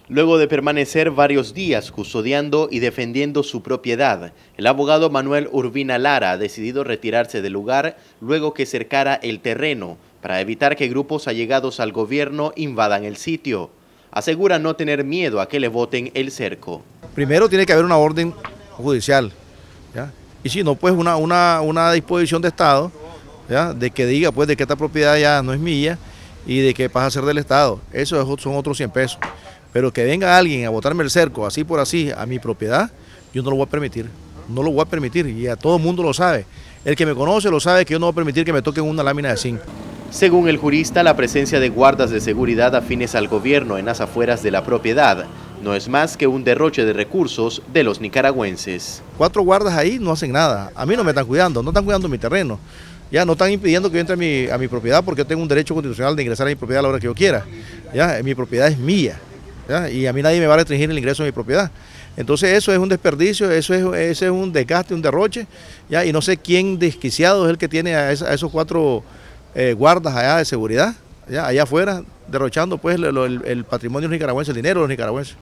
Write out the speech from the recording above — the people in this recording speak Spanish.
Luego de permanecer varios días custodiando y defendiendo su propiedad, el abogado Manuel Urbina Lara ha decidido retirarse del lugar luego que cercara el terreno para evitar que grupos allegados al gobierno invadan el sitio. Asegura no tener miedo a que le boten el cerco. Primero tiene que haber una orden judicial, ¿ya? Y si no, pues una disposición de Estado, ¿ya? De que diga pues de que esta propiedad ya no es mía y de que pasa a ser del Estado. Eso son otros 100 pesos. Pero que venga alguien a botarme el cerco así por así a mi propiedad, yo no lo voy a permitir. No lo voy a permitir y a todo el mundo lo sabe. El que me conoce lo sabe que yo no voy a permitir que me toquen una lámina de zinc. Según el jurista, la presencia de guardas de seguridad afines al gobierno en las afueras de la propiedad no es más que un derroche de recursos de los nicaragüenses. 4 guardas ahí no hacen nada. A mí no me están cuidando, no están cuidando mi terreno. Ya no están impidiendo que yo entre a mi propiedad porque yo tengo un derecho constitucional de ingresar a mi propiedad a la hora que yo quiera. Ya, mi propiedad es mía. ¿Ya? Y a mí nadie me va a restringir el ingreso a mi propiedad. Entonces eso es un desperdicio, eso es un desgaste, un derroche, ¿ya? Y no sé quién desquiciado es el que tiene a esos 4 guardas allá de seguridad, ¿ya? Allá afuera, derrochando pues el patrimonio nicaragüense, el dinero de los nicaragüenses.